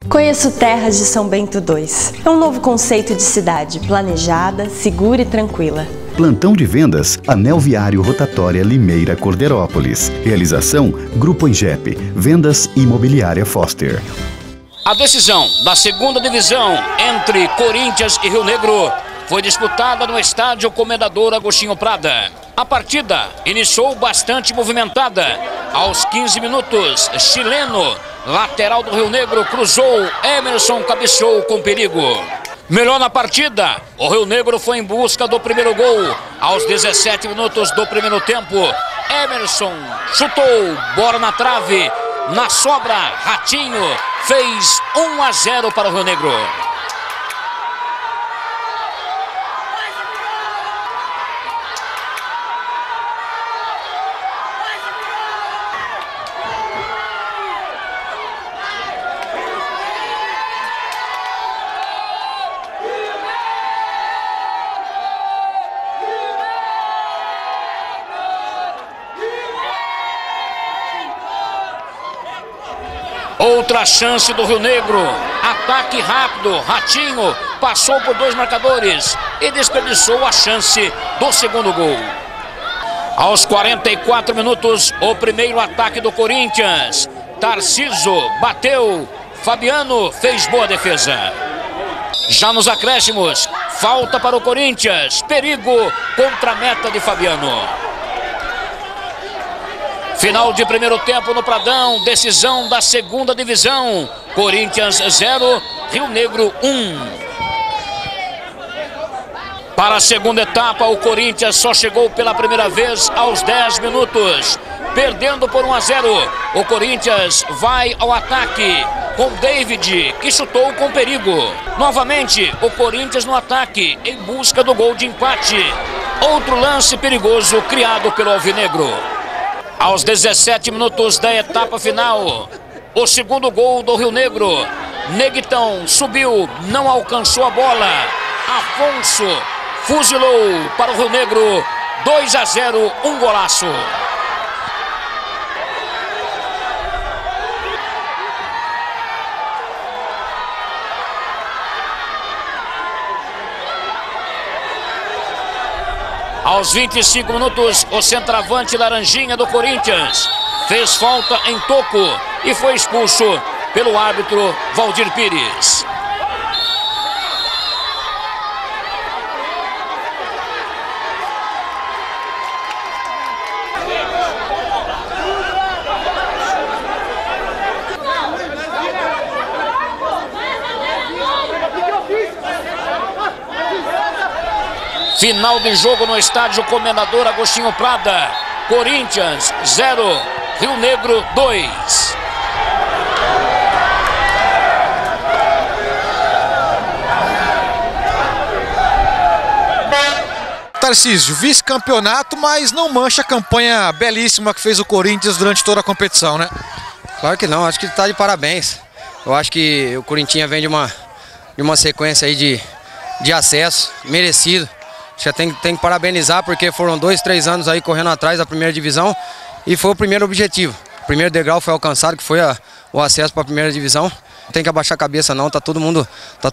Conheço Terras de São Bento II. É um novo conceito de cidade, planejada, segura e tranquila. Plantão de vendas, Anel Viário Rotatória Limeira Corderópolis. Realização, Grupo Ingep, Vendas Imobiliária Foster. A decisão da segunda divisão entre Corinthians e Rio Negro foi disputada no estádio Comendador Agostinho Prada. A partida iniciou bastante movimentada. Aos 15 minutos, chileno, lateral do Rio Negro, cruzou, Emerson cabeceou com perigo. Melhor na partida, o Rio Negro foi em busca do primeiro gol. Aos 17 minutos do primeiro tempo, Emerson chutou, bola na trave. Na sobra, Ratinho fez 1-0 para o Rio Negro. Outra chance do Rio Negro, ataque rápido, Ratinho passou por dois marcadores e desperdiçou a chance do segundo gol. Aos 44 minutos, o primeiro ataque do Corinthians, Tarciso bateu, Fabiano fez boa defesa. Já nos acréscimos, falta para o Corinthians, perigo contra a meta de Fabiano. Final de primeiro tempo no Pradão, decisão da segunda divisão. Corinthians 0, Rio Negro 1. Para a segunda etapa, o Corinthians só chegou pela primeira vez aos 10 minutos. Perdendo por 1-0, o Corinthians vai ao ataque com David, que chutou com perigo. Novamente, o Corinthians no ataque, em busca do gol de empate. Outro lance perigoso criado pelo Alvinegro. Aos 17 minutos da etapa final, o segundo gol do Rio Negro. Neguitão subiu, não alcançou a bola. Afonso fuzilou para o Rio Negro. 2-0, um golaço. Aos 25 minutos, o centroavante Laranjinha do Corinthians fez falta em toco e foi expulso pelo árbitro Valdir Pires. Final de jogo no estádio Comendador Agostinho Prada. Corinthians 0, Rio Negro 2. Tarcísio, vice-campeonato, mas não mancha a campanha belíssima que fez o Corinthians durante toda a competição, né? Claro que não, acho que está de parabéns. Eu acho que o Corinthians vem de uma sequência aí de acesso merecido. Já tem que parabenizar, porque foram 2, 3 anos aí correndo atrás da primeira divisão e foi o primeiro objetivo. O primeiro degrau foi alcançado, que foi o acesso para a primeira divisão. Não tem que abaixar a cabeça não, tá todo mundo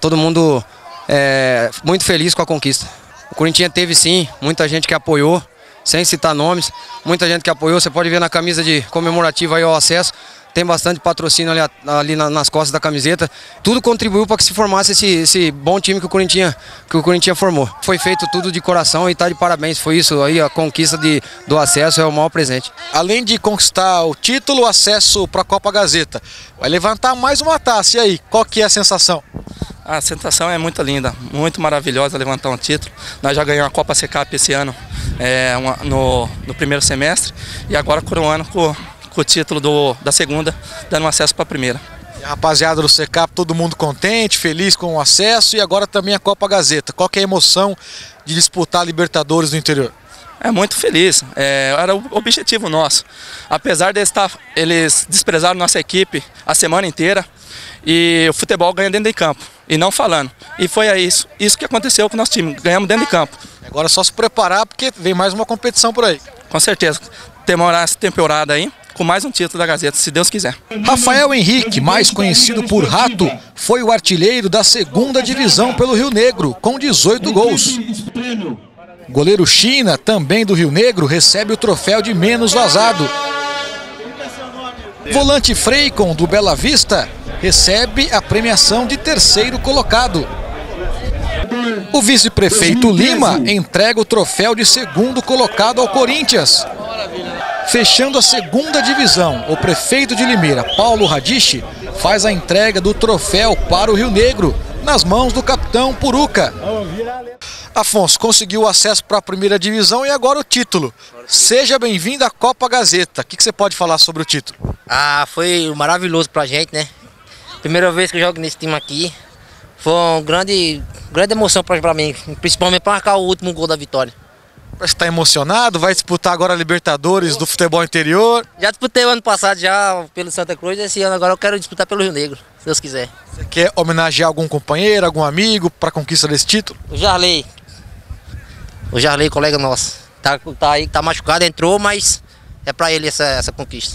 muito feliz com a conquista. O Corinthians teve sim muita gente que apoiou, sem citar nomes, muita gente que apoiou. Você pode ver na camisa de comemorativa aí ao acesso, tem bastante patrocínio ali nas costas da camiseta. Tudo contribuiu para que se formasse esse bom time que o Corinthians formou. Foi feito tudo de coração e está de parabéns. Foi isso aí, a conquista do acesso é o maior presente. Além de conquistar o título, o acesso para a Copa Gazeta, vai levantar mais uma taça. E aí, qual que é a sensação? A sensação é muito linda, muito maravilhosa levantar um título. Nós já ganhamos a Copa Secap esse ano, no primeiro semestre, e agora coroando com o título da segunda, dando acesso para a primeira. E a rapaziada do Secap, todo mundo contente, feliz com o acesso, e agora também a Copa Gazeta. Qual que é a emoção de disputar a Libertadores do interior? É muito feliz, era o objetivo nosso. Apesar de eles desprezaram nossa equipe a semana inteira, e o futebol ganha dentro de campo, e não falando. E foi isso que aconteceu com o nosso time, ganhamos dentro de campo. Agora é só se preparar, porque vem mais uma competição por aí. Com certeza, temos essa temporada aí, com mais um título da Gazeta, se Deus quiser. Rafael Henrique, mais conhecido por Rato, foi o artilheiro da 2ª divisão pelo Rio Negro, com 18 gols. Goleiro China, também do Rio Negro, recebe o troféu de menos vazado. Volante Freicon, do Bela Vista, recebe a premiação de 3º colocado. O vice-prefeito Lima entrega o troféu de 2º colocado ao Corinthians. Fechando a 2ª divisão, o prefeito de Limeira, Paulo Radiche, faz a entrega do troféu para o Rio Negro, nas mãos do capitão Puruca. Afonso, conseguiu o acesso para a 1ª divisão e agora o título. Seja bem-vindo à Copa Gazeta. O que você pode falar sobre o título? Foi maravilhoso pra gente, né? Primeira vez que eu jogo nesse time aqui. Foi uma grande emoção pra mim, principalmente para marcar o último gol da vitória. Você está emocionado? Vai disputar agora a Libertadores do futebol interior? Já disputei o ano passado já pelo Santa Cruz, esse ano agora eu quero disputar pelo Rio Negro, se Deus quiser. Você quer homenagear algum companheiro, algum amigo para a conquista desse título? O Jarley, colega nosso, tá aí, tá machucado, entrou, mas é para ele essa conquista.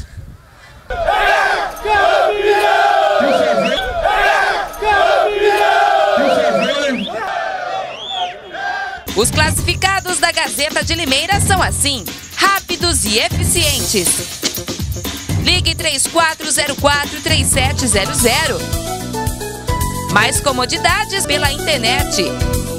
Os classificados da Gazeta de Limeira são assim, rápidos e eficientes. Ligue 3404-3700. Mais comodidades pela internet.